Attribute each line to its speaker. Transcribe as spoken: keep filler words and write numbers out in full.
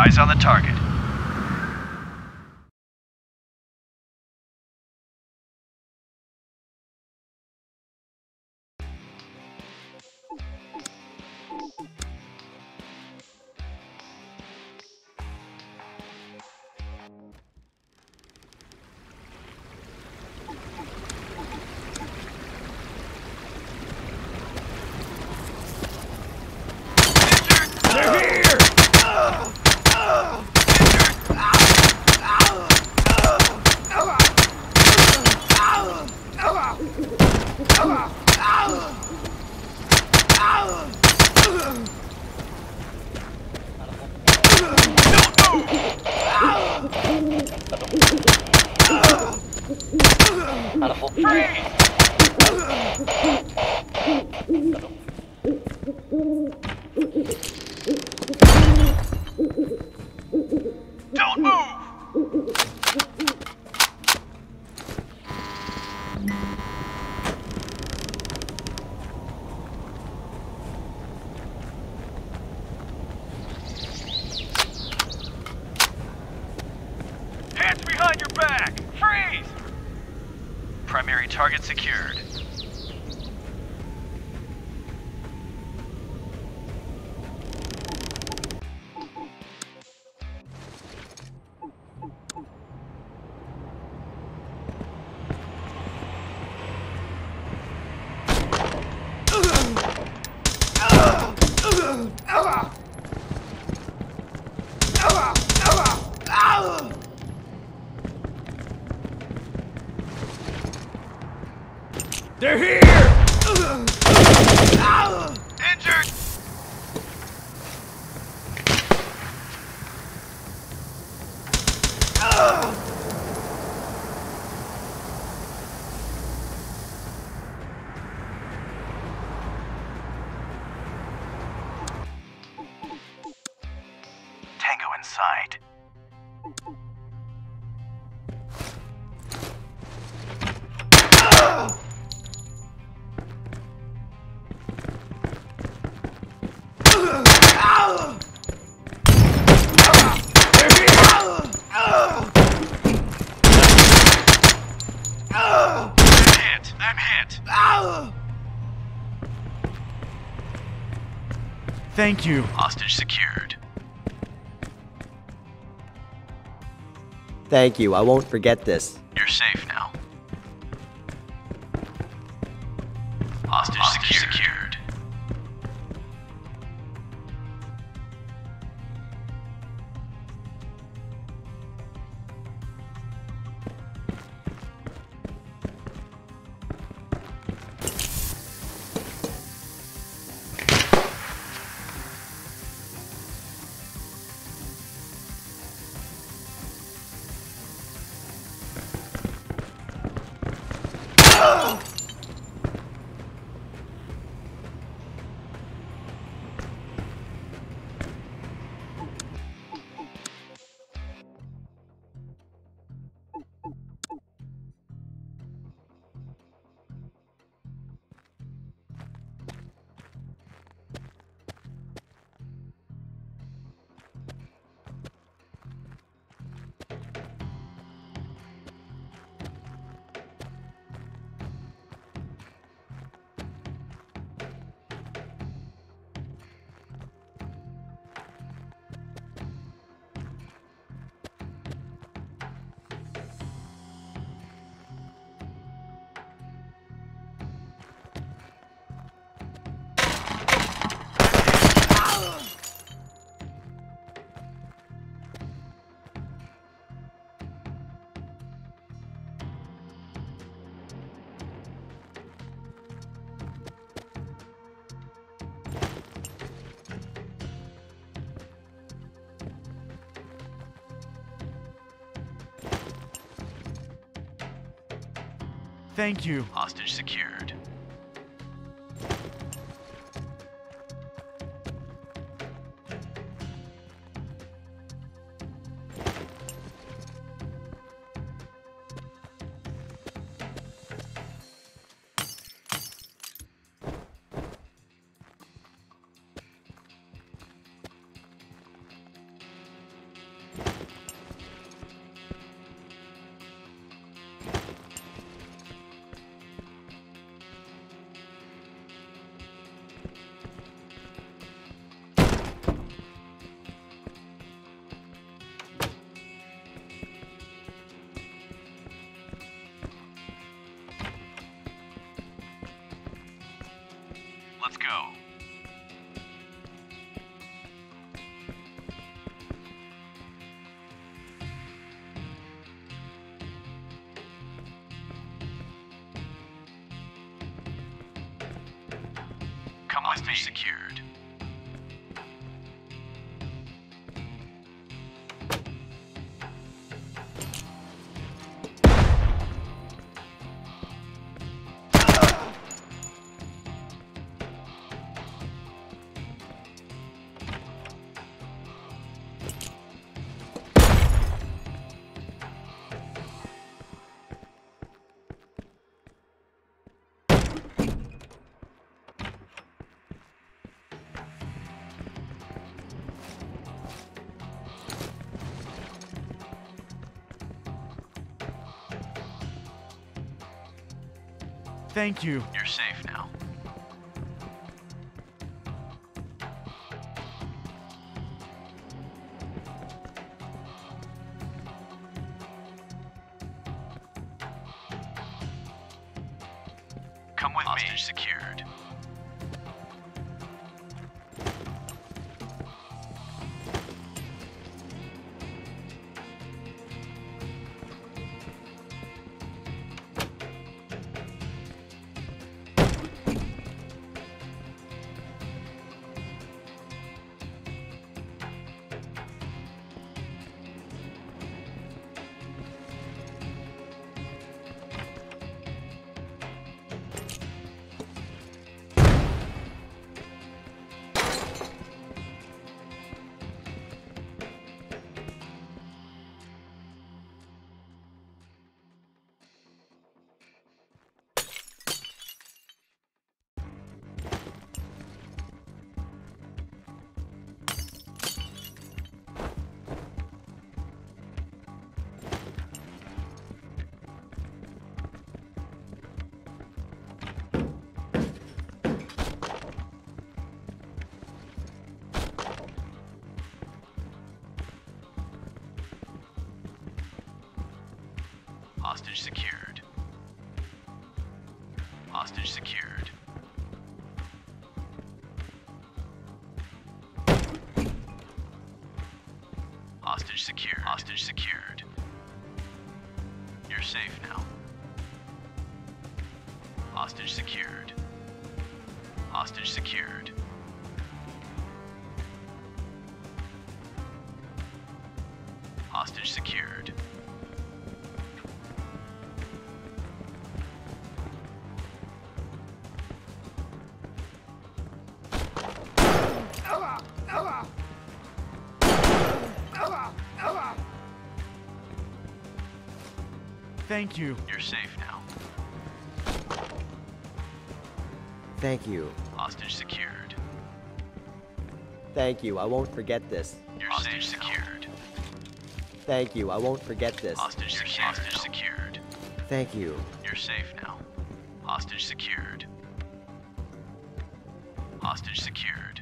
Speaker 1: Eyes on the target. Don't move! Hands behind your back! Freeze! Primary target secured.
Speaker 2: They're here!
Speaker 1: Injured! Tango in sight. I'm hit.
Speaker 2: Thank you.
Speaker 1: Hostage secured.
Speaker 3: Thank you, I won't forget this.
Speaker 1: You're safe now. Hostage, Hostage secured. secured.
Speaker 2: Thank you.
Speaker 1: Hostage secured. Let's go. Come with me. Secured.
Speaker 2: Thank you.
Speaker 1: You're safe now. Come with me. Hostage secured. Hostage secured. Hostage secured. Hostage secured. Hostage secured. You're safe now. Hostage secured. Hostage secured. Hostage secured.
Speaker 2: Thank you.
Speaker 1: You're safe now.
Speaker 3: Thank you.
Speaker 1: Hostage secured.
Speaker 3: Thank you. I won't forget this.
Speaker 1: You're Hostage safe secured.
Speaker 3: Thange you. I won't forget this.
Speaker 1: Hostage secured. Hostage secured.
Speaker 3: Thank you.
Speaker 1: You're safe now. Hostage secured. Hostage secured.